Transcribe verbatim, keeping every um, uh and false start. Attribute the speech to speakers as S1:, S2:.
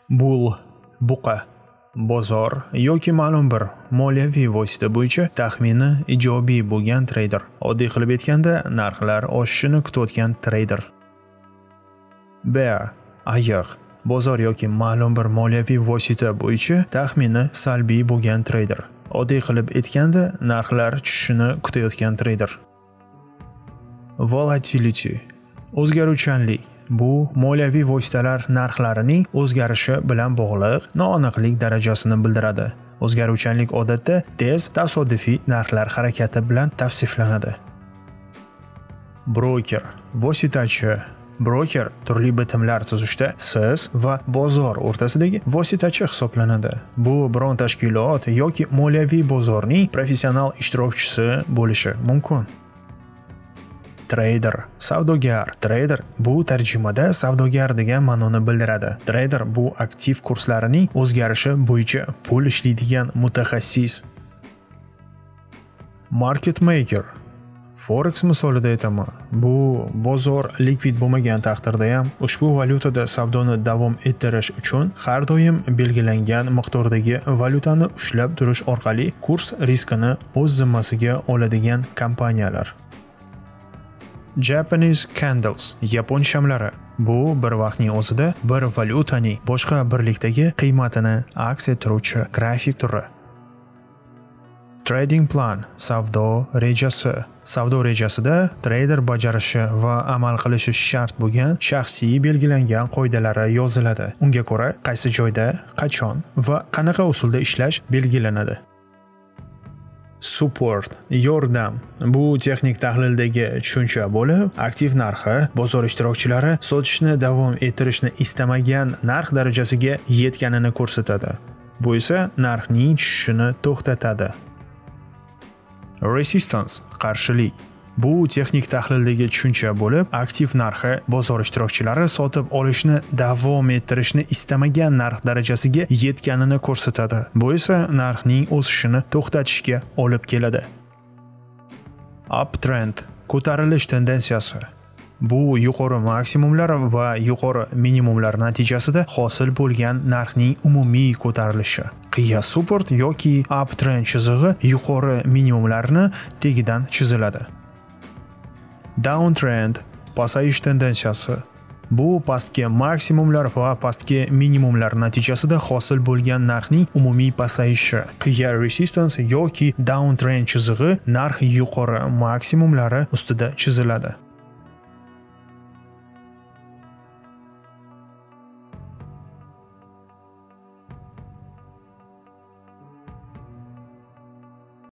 S1: Bull, buqa, bozor yoki ma'lum bir moliyaviy vosita bo'yicha taxmini ijobiy bo'lgan treyder. Oddiy qilib aytganda, narxlar oshishini kutayotgan treyder. Bear, ayiq, bozor yoki ma'lum bir moliyaviy vosita bo'yicha taxmini salbiy bo'lgan treyder. Oddiy qilib aytganda, narxlar tushishini kutayotgan treyder. Volatility, o'zgaruvchanlik. Bu moliyaviy vositalar narxlarining o'zgarishi bilan bog'liq noaniqlik darajasini bildiradi. O'zgaruvchanlik odatda tez, tasodifiy narxlar harakati bilan tavsiflanadi. Broker, vositachi. Broker turli bitimlar tuzishda siz va bozor o'rtasidagi vositachi hisoblanadi. Bu biron tashkilot yoki moliyaviy bozorning professional ishtirokchisi bo'lishi mumkin. Trader, savdogar. Trader bu tarjimada savdogar degan ma'noni bildiradi. Trader bu aktiv kurslarining o'zgarishi bo'yicha pul ishlaydigan mutaxassis. Market maker. Forex misolida aytaman. Bu bozor likvid bo'lmagan taqdirda ham ushbu valyutada savdoni davom ettirish uchun har doim belgilangan miqdordagi valyutani ushlab turish orqali kurs riskini o'z zimmasiga oladigan kompaniyalar. Japanese candles, yapon shamlari. Bu bir vaqtning o'zida bir valyutaning boshqa birlikdagi qiymatini aks ettiruvchi grafik turi. Trading plan, savdo rejasi. Savdo rejasida trader bajarishi va amal qilishi shart bo'lgan shaxsiy belgilangan qoidalari yoziladi. Unga ko'ra qaysi joyda, qachon va qanaqa usulda ishlash belgilanadi. Support, yordam. Bu texnik tahlildagi tushuncha bo'lib, aktiv narxi bozor ishtirokchilari sotishni davom ettirishni istamagan narx darajasiga yetganini ko'rsatadi. Bu esa narxning tushishini to'xtatadi. Resistance, qarshilik. Bu texnik tahlildagi tushuncha bo'lib, aktiv narxi bozor ishtirokchilari sotib olishni davom ettirishni istamagan narx darajasiga yetganini ko'rsatadi. Bu esa narxning o'sishini to'xtatishga olib keladi. Uptrend, ko'tarilish tendensiyasi. Bu yuqori maksimumlar va yuqori minimumlar natijasida hosil bo'lgan narxning umumiy ko'tarilishi. Qiya support yoki uptrend chizig'i yuqori minimumlarni tegidan chiziladi. Downtrend, pasayish tendensiyasi. Bu pastki maksimumlar va pastki minimumlar natijasida hosil bo'lgan narxning umumiy pasayishi. Qiya resistance yoki downtrend chizig'i narx yuqori maksimumlari ustida chiziladi.